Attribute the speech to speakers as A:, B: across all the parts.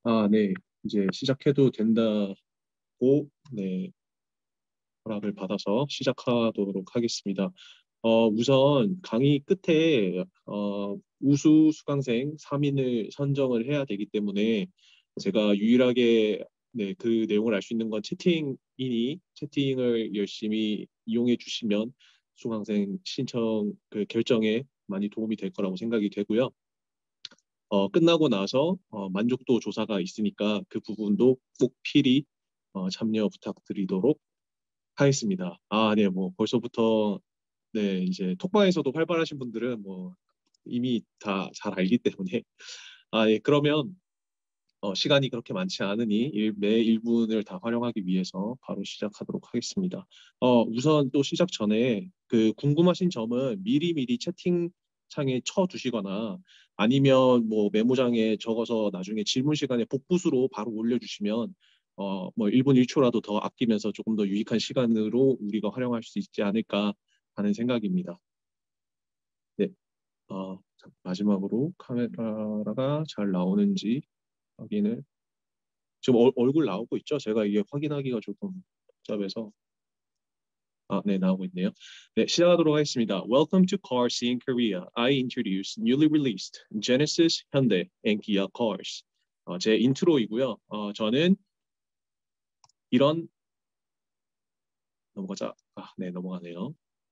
A: 네. 이제 시작해도 된다고, 네, 허락을 받아서 시작하도록 하겠습니다. 우선 강의 끝에 우수 수강생 3인을 선정을 해야 되기 때문에 제가 유일하게 그 내용을 알 수 있는 건 채팅이니 채팅을 열심히 이용해 주시면 수강생 신청 그 결정에 많이 도움이 될 거라고 생각이 되고요. 끝나고 나서 만족도 조사가 있으니까 그 부분도 꼭 필히 참여 부탁드리도록 하겠습니다. 네, 뭐 벌써부터 네, 이제 톡방에서도 활발하신 분들은 뭐 이미 다 잘 알기 때문에 예, 그러면 시간이 그렇게 많지 않으니 매 1분을 다 활용하기 위해서 바로 시작하도록 하겠습니다. 우선 또 시작 전에 그 궁금하신 점은 미리미리 채팅창에 쳐두시거나 아니면 뭐 메모장에 적어서 나중에 질문 시간에 복붙으로 바로 올려주시면 뭐 1분 1초라도 더 아끼면서 조금 더 유익한 시간으로 우리가 활용할 수 있지 않을까 하는 생각입니다. 네, 마지막으로 카메라가 잘 나오는지 확인을 지금 얼굴 나오고 있죠? 제가 이게 확인하기가 조금 복잡해서 네, 나오고 있네요. 네, 시작하도록 하겠습니다. Welcome to Cars in Korea. I introduce newly released Genesis, Hyundai, and Kia cars. 제 인트로이고요. 저는 이런 넘어가자. 네, 넘어가네요.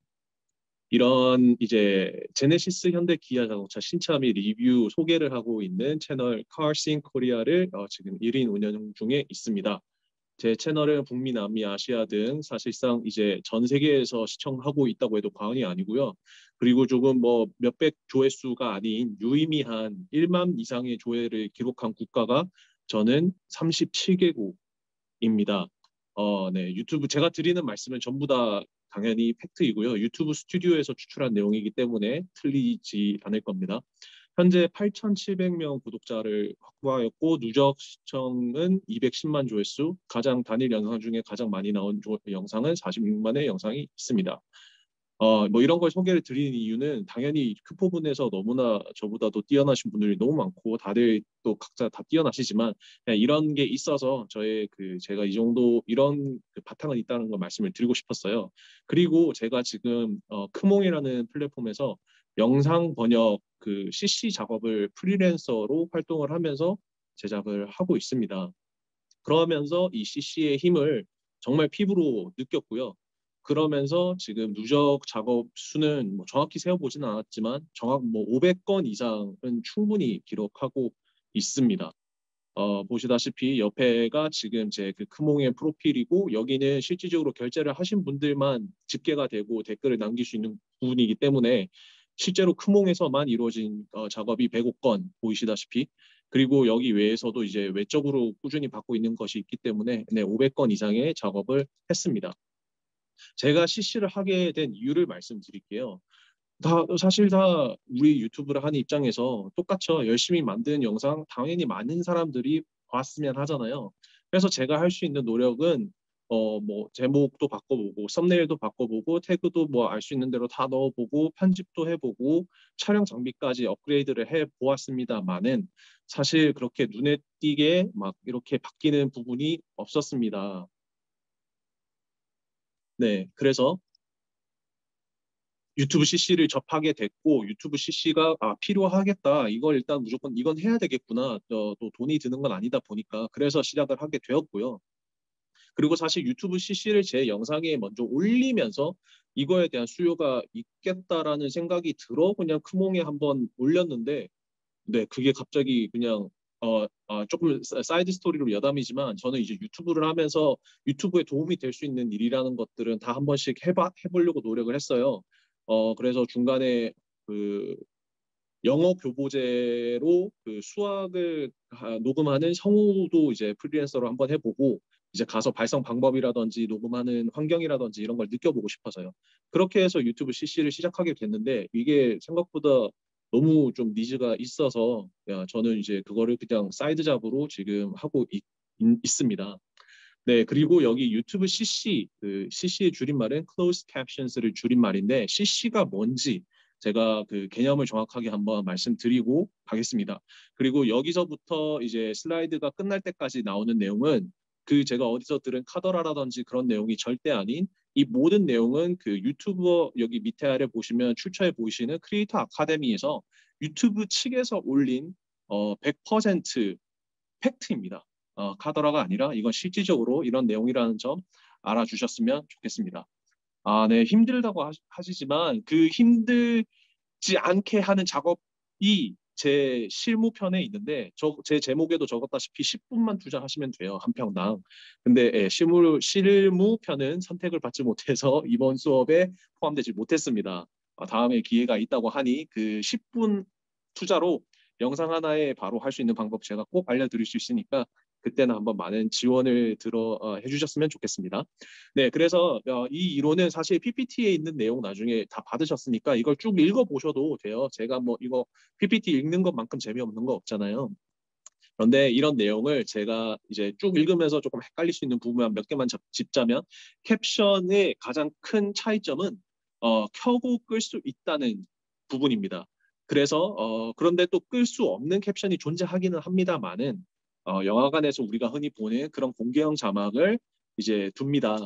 A: 이런 이제 제네시스 현대 기아 자동차 신차 및 리뷰 소개를 하고 있는 채널 Cars in Korea를 지금 1인 운영 중에 있습니다. 제 채널은 북미, 남미, 아시아 등 사실상 이제 전 세계에서 시청하고 있다고 해도 과언이 아니고요. 그리고 조금 뭐 몇백 조회수가 아닌 유의미한 1만 이상의 조회를 기록한 국가가 저는 37개국입니다. 네, 유튜브 제가 드리는 말씀은 전부 다 당연히 팩트이고요. 유튜브 스튜디오에서 추출한 내용이기 때문에 틀리지 않을 겁니다. 현재 8,700명 구독자를 확보하였고 누적 시청은 210만 조회수, 가장 단일 영상 중에 가장 많이 나온 영상은 46만의 영상이 있습니다. 뭐 이런 걸 소개를 드리는 이유는 당연히 그 부분에서 너무나 저보다도 뛰어나신 분들이 너무 많고 다들 또 각자 다 뛰어나시지만 그냥 이런 게 있어서 저의 그 제가 이 정도 이런 그 바탕은 있다는 걸 말씀을 드리고 싶었어요. 그리고 제가 지금 크몽이라는 플랫폼에서 영상 번역 그 CC 작업을 프리랜서로 활동을 하면서 제작을 하고 있습니다. 그러면서 이 CC의 힘을 정말 피부로 느꼈고요. 그러면서 지금 누적 작업 수는 뭐 정확히 세어보지는 않았지만 정확 뭐 500건 이상은 충분히 기록하고 있습니다. 보시다시피 옆에가 지금 제 그 크몽의 프로필이고 여기는 실질적으로 결제를 하신 분들만 집계가 되고 댓글을 남길 수 있는 부분이기 때문에 실제로 크몽에서만 이루어진 작업이 105건 보이시다시피 그리고 여기 외에서도 이제 외적으로 꾸준히 받고 있는 것이 있기 때문에 네, 500건 이상의 작업을 했습니다. 제가 CC를 하게 된 이유를 말씀드릴게요. 사실 다 우리 유튜브를 하는 입장에서 똑같죠. 열심히 만든 영상 당연히 많은 사람들이 봤으면 하잖아요. 그래서 제가 할 수 있는 노력은 뭐 제목도 바꿔보고 썸네일도 바꿔보고 태그도 뭐 알 수 있는 대로 다 넣어보고 편집도 해보고 촬영 장비까지 업그레이드를 해 보았습니다만은 사실 그렇게 눈에 띄게 막 이렇게 바뀌는 부분이 없었습니다. 네, 그래서 유튜브 CC를 접하게 됐고 유튜브 CC가 필요하겠다. 이걸 일단 무조건 이건 해야 되겠구나. 또 돈이 드는 건 아니다 보니까 그래서 시작을 하게 되었고요. 그리고 사실 유튜브 CC를 제 영상에 먼저 올리면서 이거에 대한 수요가 있겠다라는 생각이 들어 그냥 크몽에 한번 올렸는데 네, 그게 갑자기 그냥 조금 사이드 스토리로 여담이지만 저는 이제 유튜브를 하면서 유튜브에 도움이 될 수 있는 일이라는 것들은 다 한 번씩 해보려고 노력을 했어요. 그래서 중간에 그 영어 교보제로 그 수학을 녹음하는 성우도 이제 프리랜서로 한번 해보고 이제 가서 발성 방법이라든지 녹음하는 환경이라든지 이런 걸 느껴보고 싶어서요. 그렇게 해서 유튜브 CC를 시작하게 됐는데 이게 생각보다 너무 좀 니즈가 있어서 저는 이제 그거를 그냥 사이드 잡으로 지금 하고 있습니다. 네, 그리고 여기 유튜브 CC, 그 CC의 줄임말은 Closed Captions를 줄임말인데 CC가 뭔지 제가 그 개념을 정확하게 한번 말씀드리고 가겠습니다. 그리고 여기서부터 이제 슬라이드가 끝날 때까지 나오는 내용은 그 제가 어디서 들은 카더라라든지 그런 내용이 절대 아닌 이 모든 내용은 그 유튜버 여기 밑에 아래 보시면 출처에 보이시는 크리에이터 아카데미에서 유튜브 측에서 올린 100% 팩트입니다. 카더라가 아니라 이건 실질적으로 이런 내용이라는 점 알아주셨으면 좋겠습니다. 아, 네, 힘들다고 하시지만 그 힘들지 않게 하는 작업이 제 실무편에 있는데 제 제목에도 적었다시피 10분만 투자하시면 돼요. 한 평당. 근데 실무편은 선택을 받지 못해서 이번 수업에 포함되지 못했습니다. 다음에 기회가 있다고 하니 그 10분 투자로 영상 하나에 바로 할 수 있는 방법 제가 꼭 알려드릴 수 있으니까 그때는 한번 많은 지원을 해주셨으면 좋겠습니다. 네, 그래서 이 이론은 사실 PPT에 있는 내용 나중에 다 받으셨으니까 이걸 쭉 읽어보셔도 돼요. 제가 뭐 이거 PPT 읽는 것만큼 재미없는 거 없잖아요. 그런데 이런 내용을 제가 이제 쭉 읽으면서 조금 헷갈릴 수 있는 부분만 몇 개만 짚자면 캡션의 가장 큰 차이점은 켜고 끌 수 있다는 부분입니다. 그래서 그런데 또 끌 수 없는 캡션이 존재하기는 합니다만은 영화관에서 우리가 흔히 보는 그런 공개형 자막을 이제 둡니다.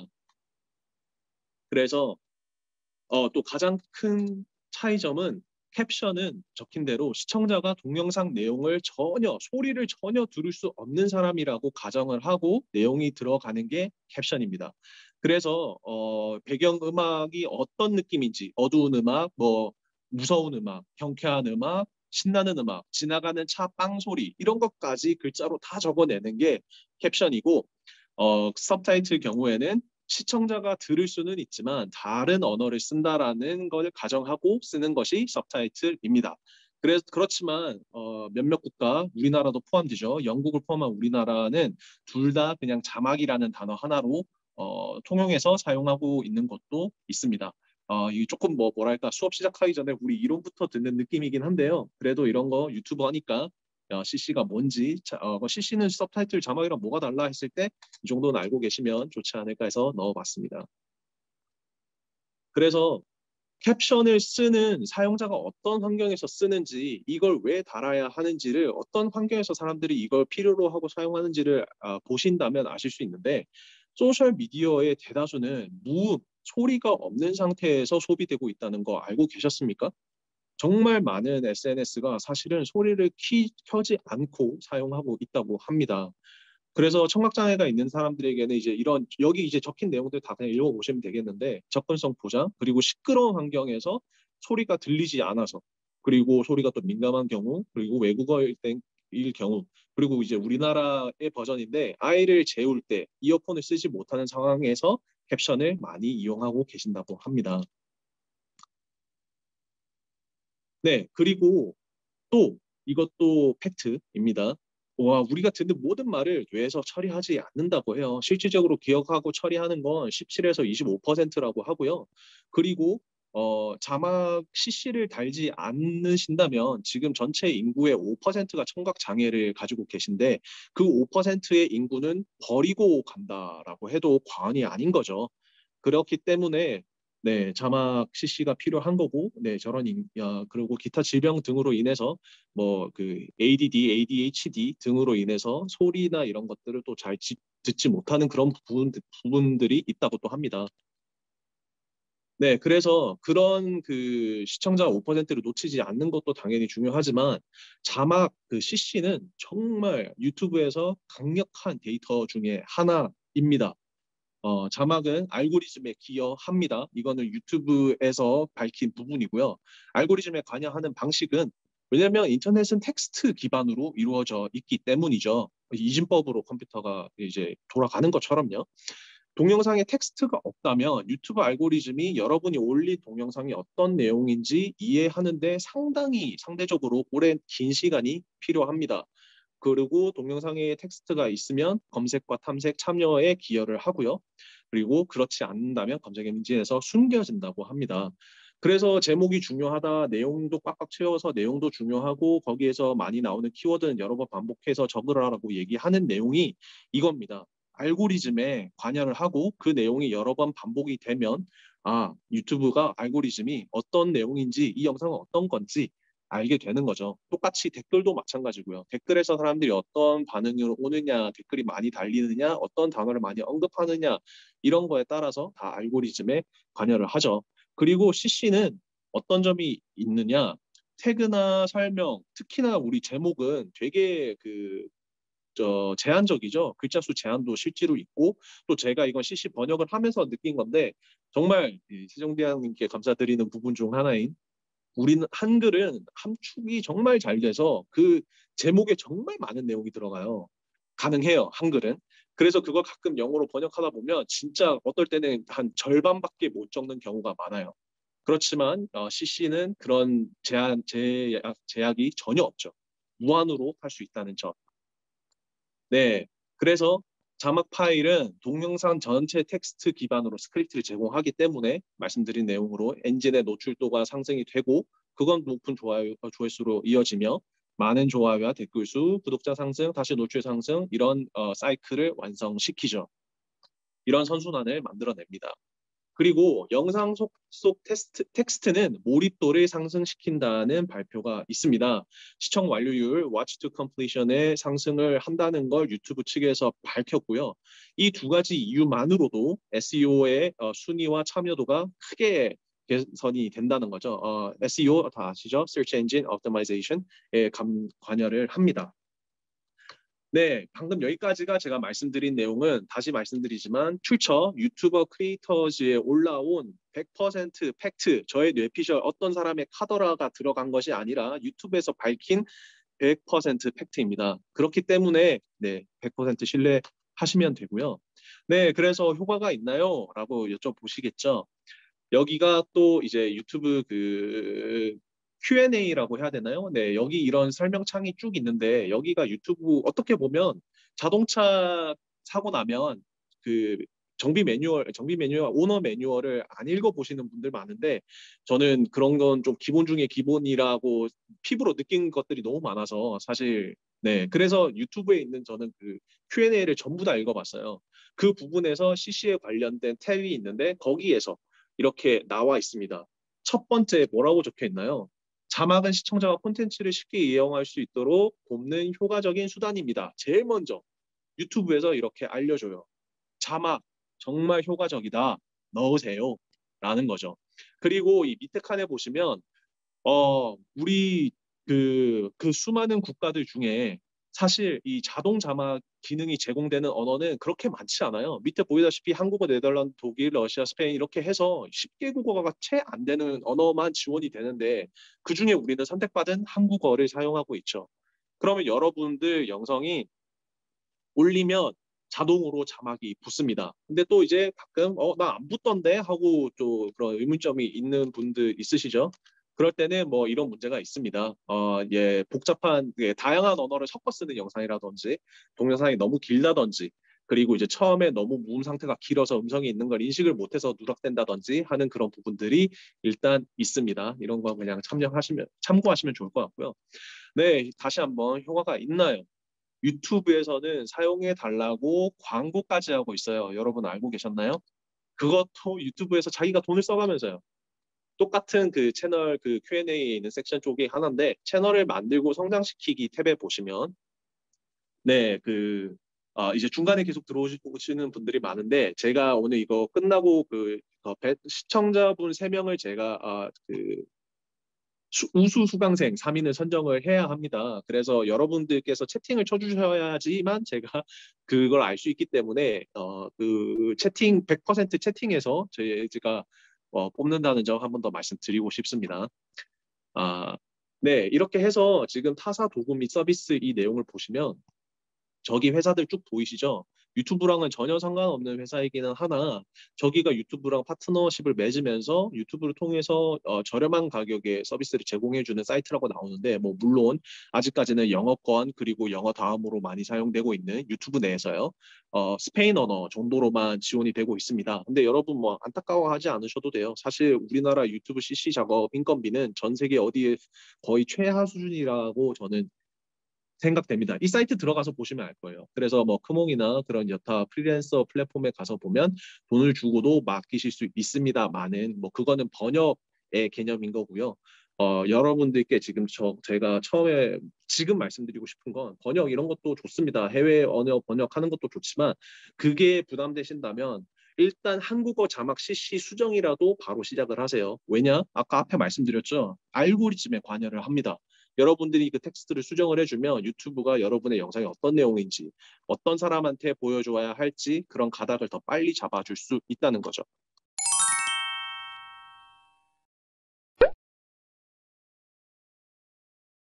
A: 그래서 또 가장 큰 차이점은 캡션은 적힌 대로 시청자가 동영상 내용을 소리를 전혀 들을 수 없는 사람이라고 가정을 하고 내용이 들어가는 게 캡션입니다. 그래서 배경음악이 어떤 느낌인지 어두운 음악, 뭐 무서운 음악, 경쾌한 음악, 신나는 음악, 지나가는 차 빵 소리 이런 것까지 글자로 다 적어내는 게 캡션이고 서브타이틀 경우에는 시청자가 들을 수는 있지만 다른 언어를 쓴다라는 걸 가정하고 쓰는 것이 서브타이틀입니다. 그렇지만 몇몇 국가, 우리나라도 포함되죠. 영국을 포함한 우리나라는 둘 다 그냥 자막이라는 단어 하나로 통용해서 사용하고 있는 것도 있습니다. 이 조금 뭐랄까 수업 시작하기 전에 우리 이론부터 듣는 느낌이긴 한데요. 그래도 이런 거 유튜브 하니까 CC가 뭔지, CC는 서브타이틀 자막이랑 뭐가 달라 했을 때 이 정도는 알고 계시면 좋지 않을까 해서 넣어봤습니다. 그래서 캡션을 쓰는 사용자가 어떤 환경에서 쓰는지, 이걸 왜 달아야 하는지를 어떤 환경에서 사람들이 이걸 필요로 하고 사용하는지를 보신다면 아실 수 있는데 소셜 미디어의 대다수는 무음, 소리가 없는 상태에서 소비되고 있다는 거 알고 계셨습니까? 정말 많은 SNS가 사실은 소리를 켜지 않고 사용하고 있다고 합니다. 그래서 청각장애가 있는 사람들에게는 이제 여기 이제 적힌 내용들 다 그냥 읽어보시면 되겠는데 접근성 보장 그리고 시끄러운 환경에서 소리가 들리지 않아서 그리고 소리가 또 민감한 경우 그리고 외국어일 일 경우 그리고 이제 우리나라의 버전인데 아이를 재울 때 이어폰을 쓰지 못하는 상황에서 캡션을 많이 이용하고 계신다고 합니다. 네, 그리고 또 이것도 팩트입니다. 우리가 듣는 모든 말을 뇌에서 처리하지 않는다고 해요. 실질적으로 기억하고 처리하는 건 17에서 25%라고 하고요. 그리고 자막 CC를 달지 않으신다면 지금 전체 인구의 5%가 청각 장애를 가지고 계신데 그 5%의 인구는 버리고 간다라고 해도 과언이 아닌 거죠. 그렇기 때문에 네, 자막 CC가 필요한 거고, 네, 그리고 기타 질병 등으로 인해서 뭐 그 ADD, ADHD 등으로 인해서 소리나 이런 것들을 또 잘 듣지 못하는 그런 부분들이 있다고 또 합니다. 네, 그래서 그런 그 시청자 5%를 놓치지 않는 것도 당연히 중요하지만 자막 그 CC는 정말 유튜브에서 강력한 데이터 중에 하나입니다. 자막은 알고리즘에 기여합니다. 이거는 유튜브에서 밝힌 부분이고요. 알고리즘에 관여하는 방식은 왜냐하면 인터넷은 텍스트 기반으로 이루어져 있기 때문이죠. 이진법으로 컴퓨터가 이제 돌아가는 것처럼요. 동영상에 텍스트가 없다면 유튜브 알고리즘이 여러분이 올린 동영상이 어떤 내용인지 이해하는데 상대적으로 오랜 긴 시간이 필요합니다. 그리고 동영상에 텍스트가 있으면 검색과 탐색 참여에 기여를 하고요. 그리고 그렇지 않는다면 검색 엔진에서 숨겨진다고 합니다. 그래서 제목이 중요하다, 내용도 꽉꽉 채워서 내용도 중요하고 거기에서 많이 나오는 키워드는 여러 번 반복해서 적으라고 얘기하는 내용이 이겁니다. 알고리즘에 관여를 하고 그 내용이 여러 번 반복이 되면 유튜브가 알고리즘이 어떤 내용인지 이 영상은 어떤 건지 알게 되는 거죠. 똑같이 댓글도 마찬가지고요. 댓글에서 사람들이 어떤 반응으로 오느냐, 댓글이 많이 달리느냐, 어떤 단어를 많이 언급하느냐 이런 거에 따라서 다 알고리즘에 관여를 하죠. 그리고 CC는 어떤 점이 있느냐? 태그나 설명, 특히나 우리 제목은 되게 제한적이죠. 글자 수 제한도 실제로 있고 또 제가 이건 CC 번역을 하면서 느낀 건데 정말 세종대왕님께 감사드리는 부분 중 하나인 우리는 한글은 함축이 정말 잘 돼서 그 제목에 정말 많은 내용이 들어가요. 가능해요, 한글은. 그래서 그걸 가끔 영어로 번역하다 보면 진짜 어떨 때는 한 절반밖에 못 적는 경우가 많아요. 그렇지만 CC는 그런 제약이 전혀 없죠. 무한으로 할 수 있다는 점. 네, 그래서 자막 파일은 동영상 전체 텍스트 기반으로 스크립트를 제공하기 때문에 말씀드린 내용으로 엔진의 노출도가 상승이 되고 그건 높은 조회수로 이어지며 많은 좋아요와 댓글 수, 구독자 상승, 다시 노출 상승 이런 사이클을 완성시키죠. 이런 선순환을 만들어냅니다. 그리고 영상 속 텍스트는 몰입도를 상승시킨다는 발표가 있습니다. 시청 완료율, watch to completion의 상승을 한다는 걸 유튜브 측에서 밝혔고요. 이 두 가지 이유만으로도 SEO의 순위와 참여도가 크게 개선이 된다는 거죠. SEO 다 아시죠? Search Engine Optimization에 관여를 합니다. 네, 방금 여기까지가 제가 말씀드린 내용은 다시 말씀드리지만 출처 유튜버 크리에이터즈에 올라온 100% 팩트, 저의 뇌피셜 어떤 사람의 카더라가 들어간 것이 아니라 유튜브에서 밝힌 100% 팩트입니다. 그렇기 때문에 네, 100% 신뢰하시면 되고요. 네, 그래서 효과가 있나요? 라고 여쭤보시겠죠. 여기가 또 이제 유튜브 Q&A라고 해야 되나요? 네, 여기 이런 설명창이 쭉 있는데 여기가 유튜브 어떻게 보면 자동차 사고 나면 그 정비 매뉴얼, 오너 매뉴얼을 안 읽어보시는 분들 많은데 저는 그런 건 좀 기본 중에 기본이라고 피부로 느낀 것들이 너무 많아서 사실 네, 그래서 유튜브에 있는 저는 Q&A를 전부 다 읽어봤어요. 그 부분에서 CC에 관련된 탭이 있는데 거기에서 이렇게 나와 있습니다. 첫 번째 뭐라고 적혀 있나요? 자막은 시청자가 콘텐츠를 쉽게 이용할 수 있도록 돕는 효과적인 수단입니다. 제일 먼저 유튜브에서 이렇게 알려줘요. 자막 정말 효과적이다. 넣으세요. 라는 거죠. 그리고 이 밑에 칸에 보시면 우리 그 수많은 국가들 중에 사실 이 자동 자막 기능이 제공되는 언어는 그렇게 많지 않아요. 밑에 보이다시피 한국어, 네덜란드, 독일, 러시아, 스페인 이렇게 해서 10개국어가 채 안 되는 언어만 지원이 되는데 그중에 우리는 선택받은 한국어를 사용하고 있죠. 그러면 여러분들 영상이 올리면 자동으로 자막이 붙습니다. 근데 또 이제 가끔 나 안 붙던데 하고 또 그런 의문점이 있는 분들 있으시죠? 그럴 때는 뭐 이런 문제가 있습니다. 예, 복잡한 다양한 언어를 섞어 쓰는 영상이라든지 동영상이 너무 길다든지 그리고 이제 처음에 너무 무음 상태가 길어서 음성이 있는 걸 인식을 못해서 누락된다든지 하는 그런 부분들이 일단 있습니다. 이런 거 그냥 참고하시면 좋을 것 같고요. 네, 다시 한번 효과가 있나요? 유튜브에서는 사용해 달라고 광고까지 하고 있어요. 여러분 알고 계셨나요? 그것도 유튜브에서 자기가 돈을 써가면서요. 똑같은 그 채널 Q&A에 있는 섹션 쪽이 하나인데 채널을 만들고 성장시키기 탭에 보시면 네, 이제 중간에 계속 들어오시는 분들이 많은데 제가 오늘 이거 끝나고 시청자분 3명을 제가 우수 수강생 3인을 선정을 해야 합니다. 그래서 여러분들께서 채팅을 쳐주셔야지만 제가 그걸 알 수 있기 때문에 채팅 100% 채팅해서 제가 뽑는다는 점 한 번 더 말씀드리고 싶습니다. 아, 네, 이렇게 해서 지금 타사 도구 및 서비스 이 내용을 보시면 저기 회사들 쭉 보이시죠? 유튜브랑은 전혀 상관없는 회사이기는 하나 저기가 유튜브랑 파트너십을 맺으면서 유튜브를 통해서 저렴한 가격에 서비스를 제공해주는 사이트라고 나오는데 뭐 물론 아직까지는 영어권 그리고 영어 다음으로 많이 사용되고 있는 유튜브 내에서요. 스페인 언어 정도로만 지원이 되고 있습니다. 근데 여러분 뭐 안타까워하지 않으셔도 돼요. 사실 우리나라 유튜브 CC 작업 인건비는 전 세계 어디에 거의 최하 수준이라고 저는 생각됩니다. 이 사이트 들어가서 보시면 알 거예요. 그래서 뭐 크몽이나 그런 여타 프리랜서 플랫폼에 가서 보면 돈을 주고도 맡기실 수 있습니다만은 뭐 그거는 번역의 개념인 거고요. 여러분들께 지금 제가 처음에 지금 말씀드리고 싶은 건 번역 이런 것도 좋습니다. 해외 언어 번역하는 것도 좋지만 그게 부담되신다면 일단 한국어 자막 CC 수정이라도 바로 시작을 하세요. 왜냐? 아까 앞에 말씀드렸죠. 알고리즘에 관여를 합니다. 여러분들이 그 텍스트를 수정을 해주면 유튜브가 여러분의 영상이 어떤 내용인지, 어떤 사람한테 보여줘야 할지 그런 가닥을 더 빨리 잡아줄 수 있다는 거죠.